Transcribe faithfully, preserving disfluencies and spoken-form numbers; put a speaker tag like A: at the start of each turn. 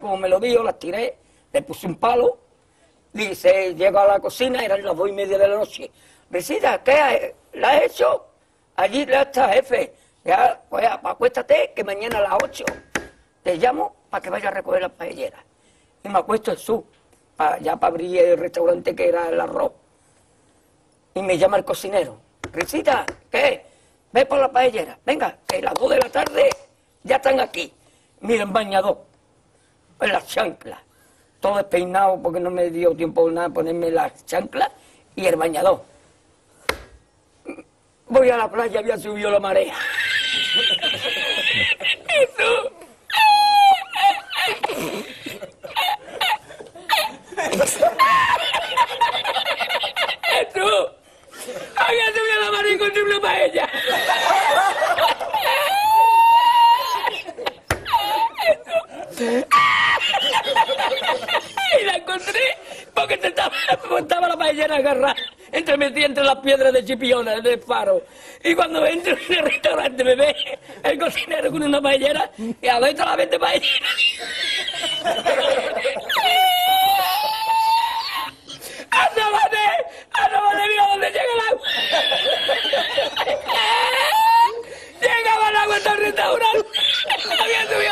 A: Como me lo dijo, las tiré, le puse un palo. Dice, llego a la cocina, eran las dos y media de la noche. Risita, ¿qué la has hecho? Allí ya está, jefe. Ya, pues acuéstate, que mañana a las ocho te llamo para que vayas a recoger las paelleras. Y me acuesto en su, pa, ya para abrir el restaurante que era el arroz. Y me llama el cocinero. Risita, ¿qué? Ve por la paellera. Venga, que las dos de la tarde ya están aquí. Miren, bañador, en las chanclas. Todo despeinado porque no me dio tiempo nada ponerme las chanclas y el bañador. Voy a la playa, había subido la marea. Jesús. Jesús. Había subido la marea y encontré una paella. Jesús. Y la encontré porque te estaba, estaba la paellera agarrada, entremetida entre las piedras de Chipiona, del faro. Y cuando entro en el restaurante me ve el cocinero con una paellera y a ver la vende paellera. ¡Asómate! ¡Asómate! ¡Mira dónde llega el agua! Llegaba el agua hasta el restaurante. Había subido